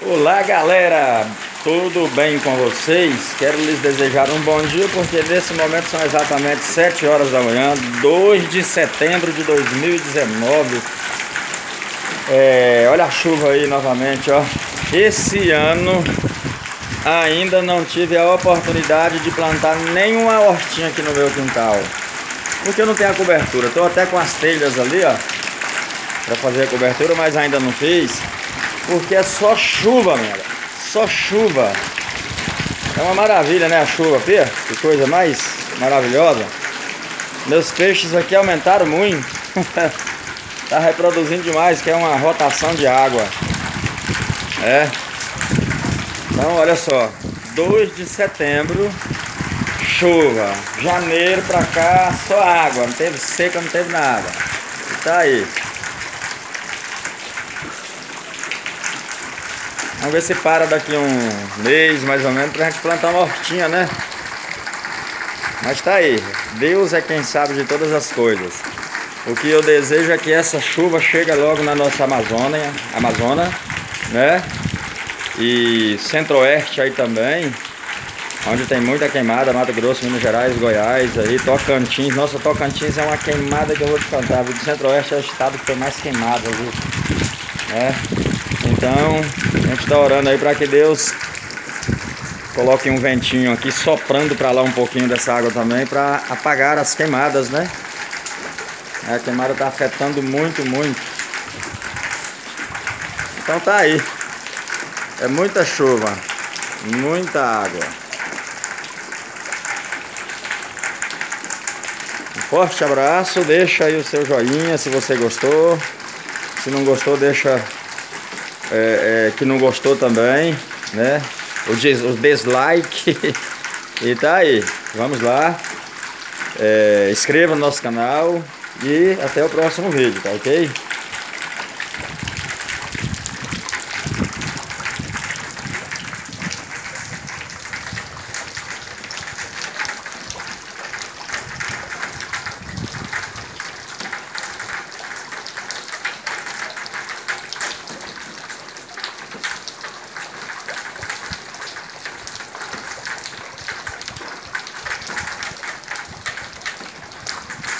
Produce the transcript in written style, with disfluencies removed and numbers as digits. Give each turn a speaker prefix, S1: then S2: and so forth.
S1: Olá galera, tudo bem com vocês? Quero lhes desejar um bom dia porque nesse momento são exatamente 7 horas da manhã, 2 de setembro de 2019. Olha a chuva aí novamente, ó. Esse ano ainda não tive a oportunidade de plantar nenhuma hortinha aqui no meu quintal, porque eu não tenho a cobertura. Estou até com as telhas ali, ó, para fazer a cobertura, mas ainda não fiz. Porque é só chuva, minha galera. Só chuva. É uma maravilha, né, a chuva, Pia? Que coisa mais maravilhosa. Meus peixes aqui aumentaram muito. Tá reproduzindo demais, que é uma rotação de água. Então, olha só. 2 de setembro, chuva. Janeiro pra cá, só água. Não teve seca, não teve nada. E tá aí. Vamos ver se para daqui um mês, mais ou menos, pra gente plantar uma hortinha, né? Mas tá aí. Deus é quem sabe de todas as coisas. O que eu desejo é que essa chuva chegue logo na nossa Amazônia, né? E Centro-Oeste aí também, onde tem muita queimada, Mato Grosso, Minas Gerais, Goiás, aí, Tocantins. Nossa, Tocantins é uma queimada que eu vou te contar, viu? Centro-Oeste é o estado que tem mais queimada, viu? Então, a gente está orando aí para que Deus coloque um ventinho aqui soprando para lá um pouquinho dessa água também, para apagar as queimadas, né? A queimada está afetando muito. Então tá aí. É muita chuva, muita água. Um forte abraço, deixa aí o seu joinha se você gostou. Se não gostou, deixa que não gostou também, né? O dislike. E tá aí, vamos lá. Inscreva no nosso canal e até o próximo vídeo, tá ok?